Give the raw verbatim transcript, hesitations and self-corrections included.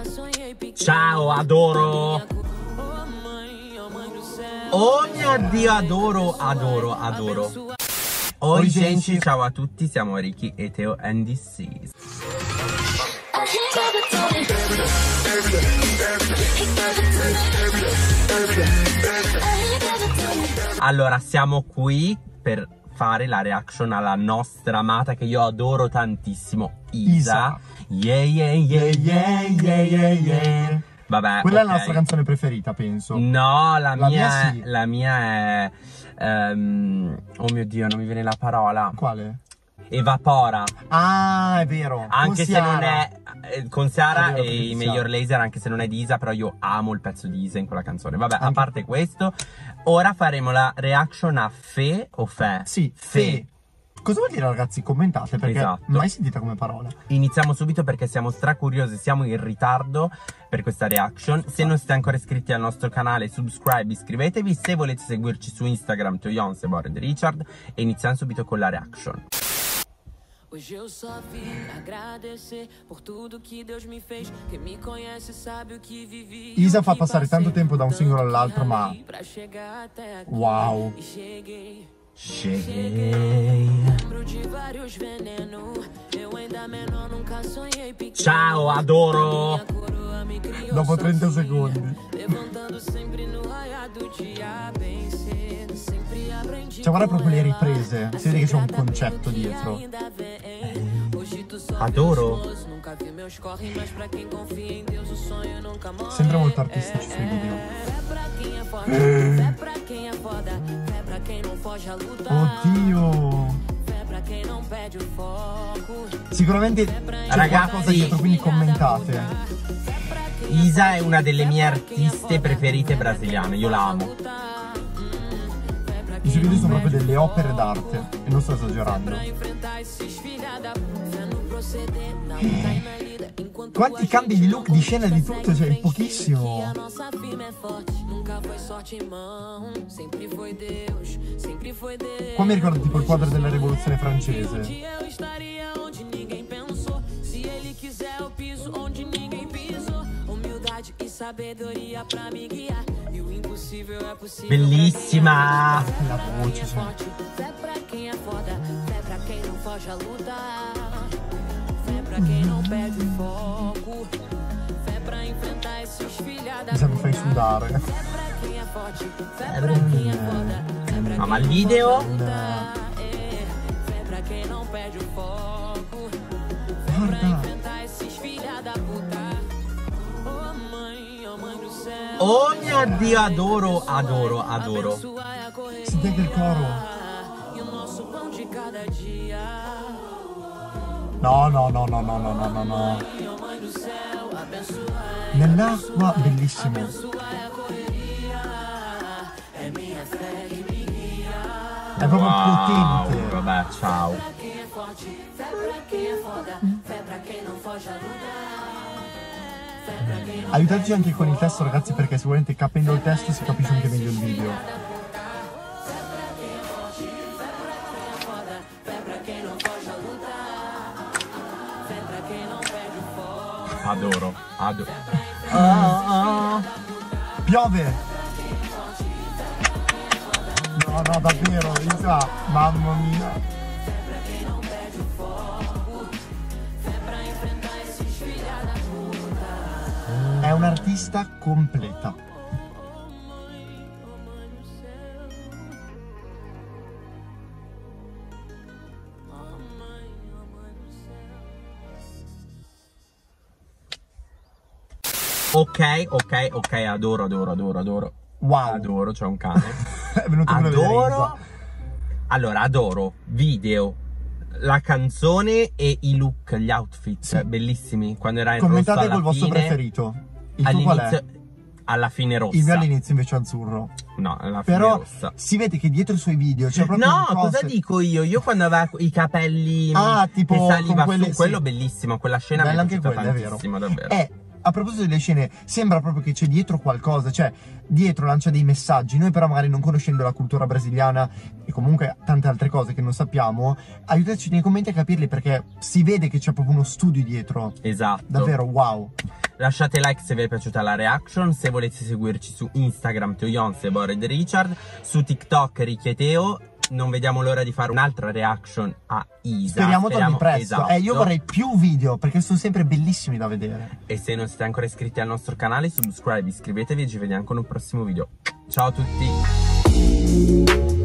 Ciao, adoro. Oh mio Dio, adoro, adoro, adoro. Oi gente, ciao a tutti, siamo Ricky e Teo and this is Allora, siamo qui per fare la reaction alla nostra amata, che io adoro tantissimo, Isa. Yeah, yeah, yeah, yeah, yeah, yeah, yeah. Vabbè, quella okay. È la nostra canzone preferita, penso. No, la, la mia, mia sì. La mia è um, oh mio Dio, non mi viene la parola. Quale? Evapora. Ah, è vero. Anche se non è eh, con Sara vero, e i Major Lazer, anche se non è di Isa, però io amo il pezzo di Isa in quella canzone. Vabbè, anche. A parte questo, ora faremo la reaction a Fe o Fe? Sì, Fe. Fe. Cosa vuol dire, ragazzi? Commentate, perché esatto. Mai sentita come parola. Iniziamo subito perché siamo stracuriosi, siamo in ritardo per questa reaction. Se non siete ancora iscritti al nostro canale, subscribe, iscrivetevi. Se volete seguirci su Instagram, Toyonce, Bored Richard. E iniziamo subito con la reaction. Hoje eu só vim agradecer por tudo que Deus me fez. Quem me conhece sabe o que vivi. Isa fa passare tanto tempo da un singolo all'altro, ma wow. Cheguei. Ciao, adoro. Dopo trenta secondi. Cioè, guarda proprio le riprese. Si vede che c'è un concetto dietro. Adoro. Sembra molto artistici sui video. Oddio. Sicuramente c'è qualcosa dietro, quindi commentate. Isa è una delle mie artiste preferite brasiliane, io la amo. I suoi video sono proprio delle opere d'arte e non sto esagerando. Quanti cambi di look, di scena, di tutto, cioè pochissimo. Qua mi ricordo tipo il quadro della rivoluzione francese. Bellissima la voce, sì. Mi sa che fai sudare. No, ma il video? Guarda. Oh mio Dio, adoro, adoro, adoro. Sentite il coro. No, no, no, no, no, no, no, no. Nell'acqua, bellissimo. È proprio wow, potente. Vabbè, ciao. Aiutateci anche con il testo, ragazzi, perché sicuramente capendo il testo si capisce anche meglio il video. Adoro, adoro. Oh, oh. Piove. No, no, davvero, Isa, mamma mia. È un'artista completa. Ok, ok, ok, adoro, adoro, adoro, adoro. Wow. Adoro, c'è un cane. È venuto adoro. Allora, adoro video, la canzone e i look, gli outfit, sì. Bellissimi. Quando era in commentate rosso alla col vostro fine, preferito. Il tuo qual è? Alla fine rossa. Il mio all'inizio invece azzurro. No, alla fine però rossa. Si vede che dietro i suoi video c'è proprio no, un cosa dico io? Io quando aveva i capelli ah, tipo che saliva quelle, su, quello sì. Bellissimo, quella scena bella mi è piaciuta tantissimo, davvero. Eh, a proposito delle scene, sembra proprio che c'è dietro qualcosa, cioè dietro lancia dei messaggi. Noi però magari non conoscendo la cultura brasiliana e comunque tante altre cose che non sappiamo, aiutateci nei commenti a capirli, perché si vede che c'è proprio uno studio dietro. Esatto. Davvero wow. Lasciate like se vi è piaciuta la reaction. Se volete seguirci su Instagram, Teo Yonse, Bored Richard, su TikTok Richieteo. Non vediamo l'ora di fare un'altra reaction a Isa. Speriamo, Speriamo torni presto. Esatto. Eh, io vorrei più video perché sono sempre bellissimi da vedere. E se non siete ancora iscritti al nostro canale, subscribe, iscrivetevi e ci vediamo con un prossimo video. Ciao a tutti.